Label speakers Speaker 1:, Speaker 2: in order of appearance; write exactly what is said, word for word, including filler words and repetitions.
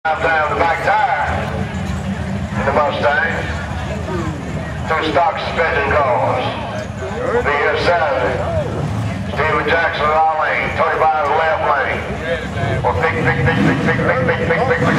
Speaker 1: Down the back tire in the Mustang. Two stock suspension cars. Be here Saturday. Steven Jackson, right lane. Tony by the left lane. Or pick, pick, pick, pick, pick, pick, pick, pick, pick, pick.